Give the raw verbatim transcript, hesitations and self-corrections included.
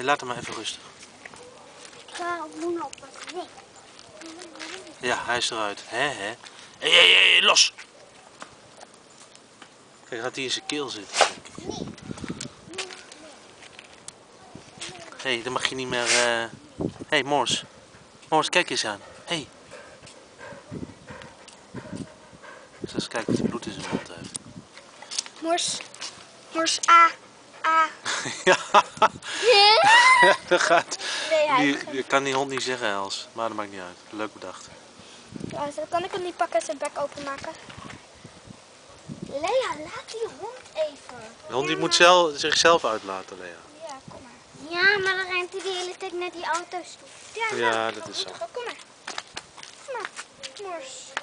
Nee, laat hem maar even rustig. Ik ga op Luna oppakken. Nee. Ja, hij is eruit. Hè, hè. Hé, hé, hé, los! Kijk, gaat hij in zijn keel zitten, denk ik. Nee. Hé, hey, dan mag je niet meer... Hé, uh... hey, Mors. Mors, kijk eens aan. Hé. Hey. Eens eens kijken of hij bloed in zijn mond heeft. Mors. Mors, A. A. Ja. Ja, dat gaat. Nee, hij Die, die kan die hond niet zeggen, Els. Maar dat maakt niet uit. Leuk bedacht. Ja, kan ik hem niet pakken en zijn bek openmaken? Lea, laat die hond even. De hond die ja, moet maar... zelf, zichzelf uitlaten, Lea. Ja, kom maar. Ja, maar dan rent hij de hele tijd naar die auto's toe. Ja, ja nou, dat is zo. Kom maar. Kom maar. Mors.